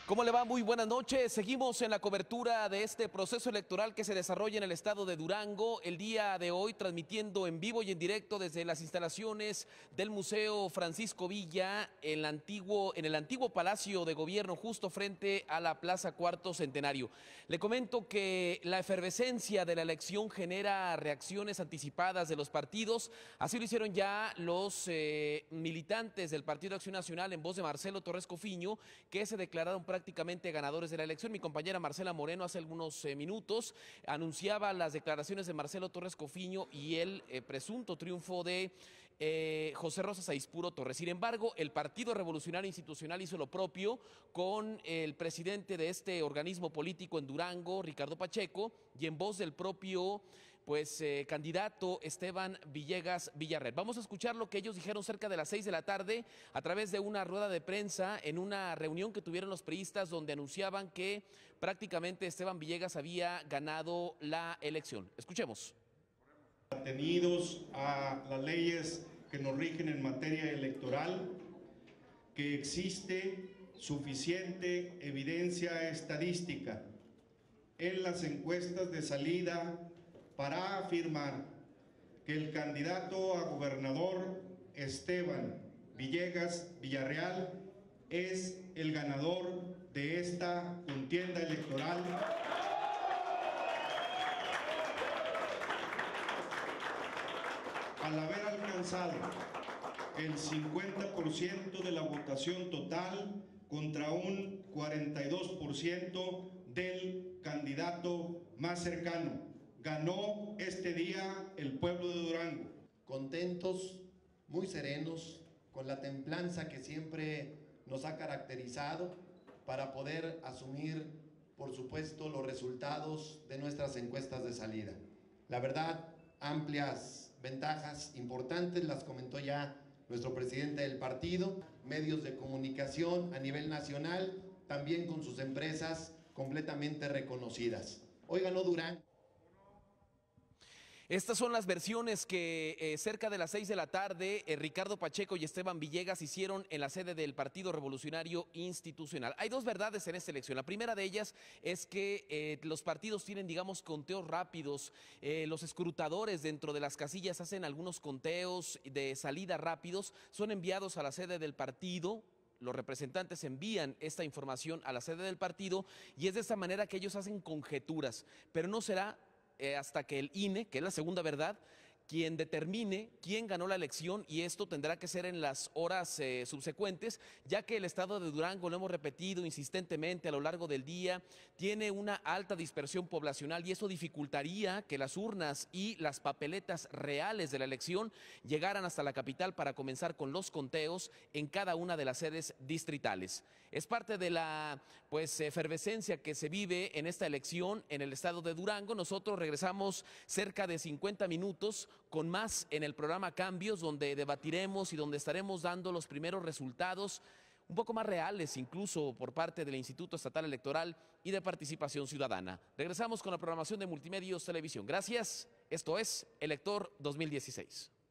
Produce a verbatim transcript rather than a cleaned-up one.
¿Cómo le va? Muy buenas noches. Seguimos en la cobertura de este proceso electoral que se desarrolla en el estado de Durango. El día de hoy transmitiendo en vivo y en directo desde las instalaciones del Museo Francisco Villa en el antiguo, en el antiguo Palacio de Gobierno, justo frente a la Plaza Cuarto Centenario. Le comento que la efervescencia de la elección genera reacciones anticipadas de los partidos. Así lo hicieron ya los eh, militantes del Partido Acción Nacional en voz de Marcelo Torres Cofiño, que se declararon prácticamente ganadores de la elección. Mi compañera Marcela Moreno hace algunos eh, minutos anunciaba las declaraciones de Marcelo Torres Cofiño y el eh, presunto triunfo de eh, José Rosa Saizpuro Torres. Sin embargo, el Partido Revolucionario Institucional hizo lo propio con el presidente de este organismo político en Durango, Ricardo Pacheco, y en voz del propio pues eh, candidato Esteban Villegas Villarreal. Vamos a escuchar lo que ellos dijeron cerca de las seis de la tarde a través de una rueda de prensa en una reunión que tuvieron los priistas, donde anunciaban que prácticamente Esteban Villegas había ganado la elección. Escuchemos. Atenidos a las leyes que nos rigen en materia electoral, que existe suficiente evidencia estadística en las encuestas de salida para afirmar que el candidato a gobernador Esteban Villegas Villarreal es el ganador de esta contienda electoral. Al haber alcanzado el cincuenta por ciento de la votación total contra un cuarenta y dos por ciento del candidato más cercano. Ganó este día el pueblo de Durango. Contentos, muy serenos, con la templanza que siempre nos ha caracterizado para poder asumir, por supuesto, los resultados de nuestras encuestas de salida. La verdad, amplias ventajas importantes, las comentó ya nuestro presidente del partido, medios de comunicación a nivel nacional, también con sus empresas completamente reconocidas. Hoy ganó Durango. Estas son las versiones que eh, cerca de las seis de la tarde eh, Ricardo Pacheco y Esteban Villegas hicieron en la sede del Partido Revolucionario Institucional. Hay dos verdades en esta elección. La primera de ellas es que eh, los partidos tienen, digamos, conteos rápidos. Eh, los escrutadores dentro de las casillas hacen algunos conteos de salida rápidos, son enviados a la sede del partido. Los representantes envían esta información a la sede del partido y es de esta manera que ellos hacen conjeturas, pero no será Eh, hasta que el I N E, que es la segunda verdad, quien determine quién ganó la elección, y esto tendrá que ser en las horas eh, subsecuentes, ya que el estado de Durango, lo hemos repetido insistentemente a lo largo del día, tiene una alta dispersión poblacional y eso dificultaría que las urnas y las papeletas reales de la elección llegaran hasta la capital para comenzar con los conteos en cada una de las sedes distritales. Es parte de la pues efervescencia que se vive en esta elección en el estado de Durango. Nosotros regresamos cerca de cincuenta minutos con más en el programa Cambios, donde debatiremos y donde estaremos dando los primeros resultados un poco más reales, incluso por parte del Instituto Estatal Electoral y de Participación Ciudadana. Regresamos con la programación de Multimedios Televisión. Gracias. Esto es Elector dos mil dieciséis.